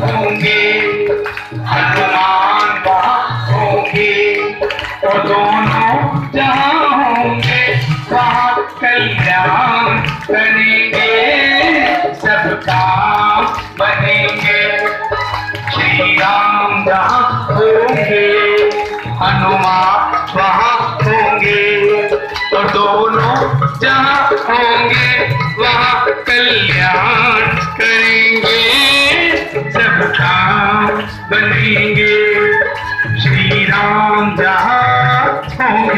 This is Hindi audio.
होंगे, हनुमान वहाँ होंगे, और दोनों जहाँ होंगे वहाँ कल्याण करेंगे, सबका बनेंगे। श्री राम जहाँ होंगे, हनुमान वहाँ होंगे, और दोनों जहाँ होंगे वहाँ कल्याण करेंगे, सबका बनेंगे। श्री राम जहाँ होंगे।